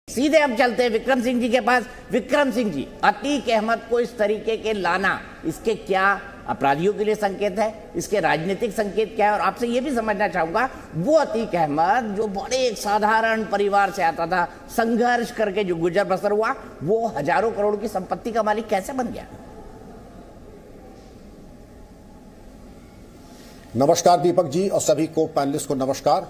सीधे अब चलते हैं विक्रम सिंह जी के पास। विक्रम सिंह जी, अतीक अहमद को इस तरीके के लाना, इसके क्या अपराधियों के लिए संकेत है, इसके राजनीतिक संकेत क्या है? और आपसे यह भी समझना चाहूंगा, वो अतीक अहमद जो बड़े एक साधारण परिवार से आता था, संघर्ष करके जो गुजर बसर हुआ, वो हजारों करोड़ की संपत्ति का मालिक कैसे बन गया? नमस्कार दीपक जी और सभी को पैनलिस्ट को नमस्कार।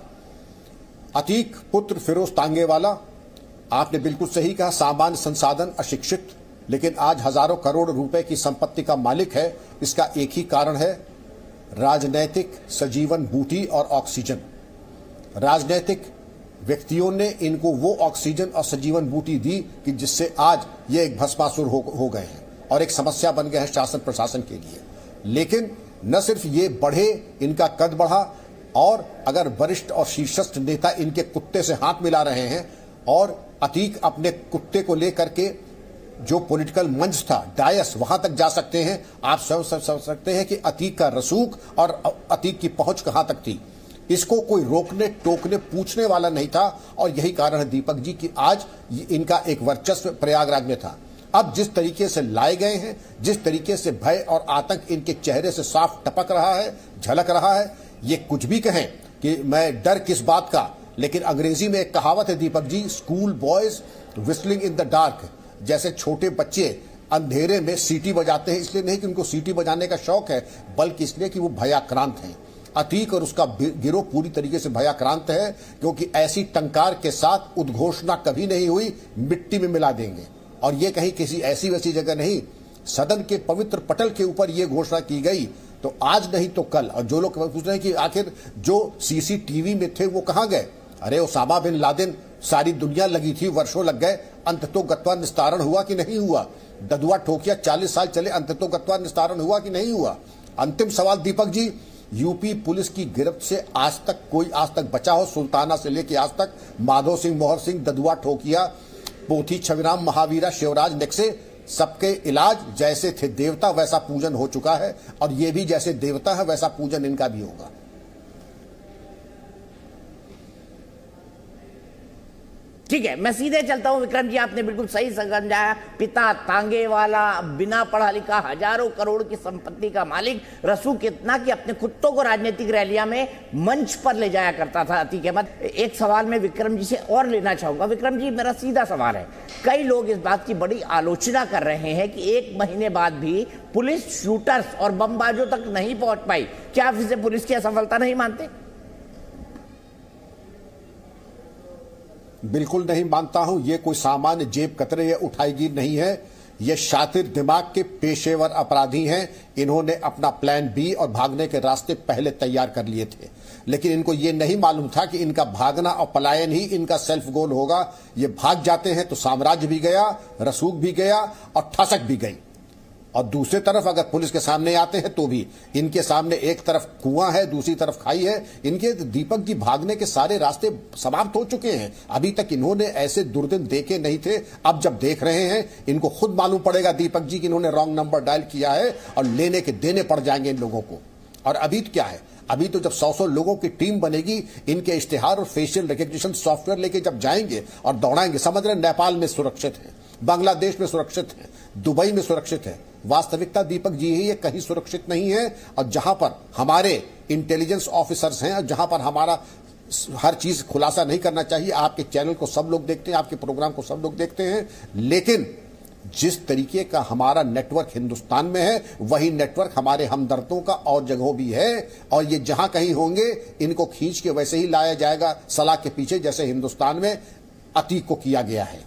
अतीक पुत्र फिरोज तांगेवाला, आपने बिल्कुल सही कहा, सामान्य संसाधन, अशिक्षित, लेकिन आज हजारों करोड़ रुपए की संपत्ति का मालिक है। इसका एक ही कारण है, राजनैतिक सजीवन बूटी और ऑक्सीजन। राजनैतिक व्यक्तियों ने इनको वो ऑक्सीजन और सजीवन बूटी दी कि जिससे आज ये एक भस्मासुर हो गए हैं और एक समस्या बन गए हैं शासन प्रशासन के लिए। लेकिन न सिर्फ ये बढ़े, इनका कद बढ़ा, और अगर वरिष्ठ और शीर्षस्थ नेता इनके कुत्ते से हाथ मिला रहे हैं और अतीक अपने कुत्ते को लेकर के जो पॉलिटिकल मंच था, डायस, वहां तक जा सकते हैं। आप स्वयं समझ सकते हैं कि अतीक का रसूख और अतीक की पहुंच कहां तक थी। इसको कोई रोकने टोकने पूछने वाला नहीं था, और यही कारण है दीपक जी कि आज इनका एक वर्चस्व प्रयागराज में था। अब जिस तरीके से लाए गए हैं, जिस तरीके से भय और आतंक इनके चेहरे से साफ टपक रहा है, झलक रहा है, ये कुछ भी कहें कि मैं डर किस बात का, लेकिन अंग्रेजी में एक कहावत है Deepak ji, school boys whistling in the dark. जैसे छोटे बच्चे अंधेरे में सीटी बजाते हैं, इसलिए नहीं कि उनको सीटी बजाने का शौक है, बल्कि इसलिए कि वो भयाक्रांत हैं। अतीक और उसका गिरोह पूरी तरीके से भयाक्रांत है, क्योंकि ऐसी टंकार के साथ उद्घोषणा कभी नहीं हुई, मिट्टी में मिला देंगे। और ये कहीं किसी ऐसी वैसी जगह नहीं, सदन के पवित्र पटल के ऊपर यह घोषणा की गई, तो आज नहीं तो कल। और जो लोग पूछ रहे हैं कि आखिर जो सीसीटीवी में थे वो कहां गए, अरे ओसामा बिन लादेन, सारी दुनिया लगी थी, वर्षों लग गए, अंततोगत्वा निस्तारण हुआ कि नहीं हुआ? ददुआ ठोकिया 40 साल चले, अंततोगत्वा निस्तारण हुआ कि नहीं हुआ? अंतिम सवाल दीपक जी, यूपी पुलिस की गिरफ्त से आज तक बचा हो, सुल्ताना से लेकर आज तक, माधो सिंह, मोहर सिंह, ददुआ ठोकिया, पोथी छविराम, महावीरा, शिवराज नेक्से, सबके इलाज जैसे थे देवता वैसा पूजन हो चुका है, और ये भी जैसे देवता है वैसा पूजन इनका भी होगा। ठीक है, मैं सीधे चलता हूं। विक्रम जी, आपने बिल्कुल सही समझाया। पिता तांगेवाला, बिना पढ़ा लिखा, हजारों करोड़ की संपत्ति का मालिक, रसूख इतना कि अपने कुत्तों को राजनीतिक रैलियां में मंच पर ले जाया करता था अतीक अहमद। एक सवाल मैं विक्रम जी से और लेना चाहूंगा। विक्रम जी, मेरा सीधा सवाल है, कई लोग इस बात की बड़ी आलोचना कर रहे हैं कि 1 महीने बाद भी पुलिस शूटर्स और बमबाजों तक नहीं पहुंच पाई। क्या आप इसे पुलिस की असफलता नहीं मानते? बिल्कुल नहीं मानता हूं। यह कोई सामान्य जेब कतरे या उठाईगीर नहीं है, ये शातिर दिमाग के पेशेवर अपराधी हैं। इन्होंने अपना प्लान बी और भागने के रास्ते पहले तैयार कर लिए थे, लेकिन इनको ये नहीं मालूम था कि इनका भागना और पलायन ही इनका सेल्फ गोल होगा। ये भाग जाते हैं तो साम्राज्य भी गया, रसूख भी गया और ठसक भी गई। और दूसरी तरफ अगर पुलिस के सामने आते हैं तो भी इनके सामने एक तरफ कुआं है, दूसरी तरफ खाई है। इनके दीपक जी भागने के सारे रास्ते समाप्त हो चुके हैं। अभी तक इन्होंने ऐसे दुर्दिन देखे नहीं थे, अब जब देख रहे हैं इनको खुद मालूम पड़ेगा दीपक जी कि इन्होंने रॉन्ग नंबर डायल किया है, और लेने के देने पड़ जाएंगे इन लोगों को। और अभी क्या है, अभी तो जब 100 लोगों की टीम बनेगी, इनके इश्तिहार और फेशियल रिकग्निशन सॉफ्टवेयर लेके जब जाएंगे और दौड़ाएंगे, समझ रहे नेपाल में सुरक्षित है, बांग्लादेश में सुरक्षित है, दुबई में सुरक्षित है। वास्तविकता दीपक जी है, ये कहीं सुरक्षित नहीं है। और जहां पर हमारे इंटेलिजेंस ऑफिसर्स हैं और जहां पर हमारा हर चीज खुलासा नहीं करना चाहिए, आपके चैनल को सब लोग देखते हैं, आपके प्रोग्राम को सब लोग देखते हैं, लेकिन जिस तरीके का हमारा नेटवर्क हिंदुस्तान में है, वही नेटवर्क हमारे हमदर्दों का और जगहों भी है। और ये जहां कहीं होंगे, इनको खींच के वैसे ही लाया जाएगा सलाह के पीछे, जैसे हिंदुस्तान में अतीक को किया गया है।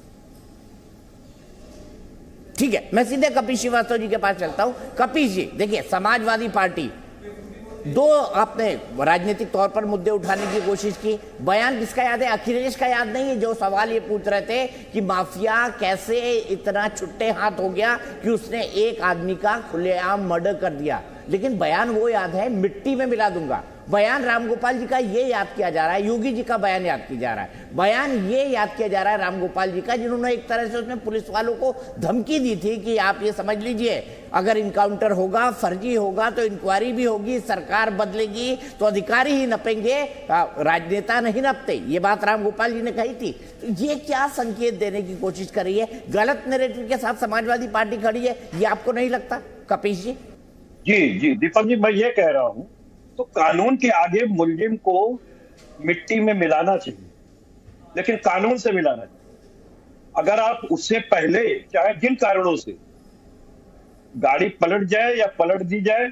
ठीक है, मैं सीधे कपिल श्रीवास्तव जी के पास चलता हूं। कपिल जी, देखिए, समाजवादी पार्टी, 2 आपने राजनीतिक तौर पर मुद्दे उठाने की कोशिश की। बयान किसका याद है? अखिलेश का याद नहीं है, जो सवाल ये पूछ रहे थे कि माफिया कैसे इतना छुट्टे हाथ हो गया कि उसने एक आदमी का खुलेआम मर्डर कर दिया। लेकिन बयान वो याद है, मिट्टी में मिला दूंगा। बयान रामगोपाल जी का ये याद किया जा रहा है, योगी जी का बयान याद किया जा रहा है, बयान ये याद किया जा रहा है रामगोपाल जी का, जिन्होंने एक तरह से उसमें पुलिस वालों को धमकी दी थी कि आप ये समझ लीजिए अगर इनकाउंटर होगा, फर्जी होगा तो इंक्वायरी भी होगी, सरकार बदलेगी तो अधिकारी ही नपेंगे, राजनेता नहीं नपते। ये बात रामगोपाल जी ने कही थी। तो ये क्या संकेत देने की कोशिश कर रही है? गलत नैरेटिव के साथ समाजवादी पार्टी खड़ी है, ये आपको नहीं लगता कपीश जी? जी दीपक जी, मैं ये कह रहा हूं तो कानून के आगे मुलजिम को मिट्टी में मिलाना चाहिए, लेकिन कानून से मिलाना चाहिए। अगर आप उससे पहले चाहे जिन कारणों से गाड़ी पलट जाए या पलट दी जाए,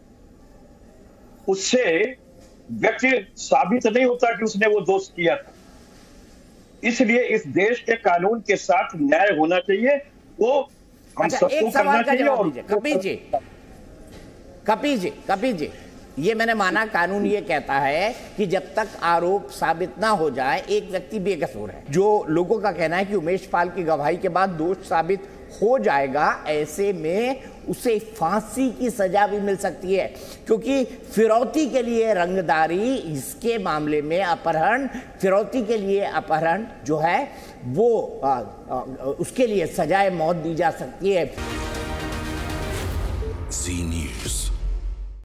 उससे व्यक्ति साबित नहीं होता कि उसने वो दोष किया था। इसलिए इस देश के कानून के साथ न्याय होना चाहिए, वो हम सबको करना चाहिए। और कपिल जी, ये मैंने माना कानून ये कहता है कि जब तक आरोप साबित ना हो जाए एक व्यक्ति बेकसूर है। जो लोगों का कहना है कि उमेश पाल की गवाही के बाद दोष साबित हो जाएगा, ऐसे में उसे फांसी की सजा भी मिल सकती है, क्योंकि फिरौती के लिए रंगदारी, इसके मामले में अपहरण, फिरौती के लिए अपहरण जो है वो उसके लिए सजाए मौत दी जा सकती है। Zee news.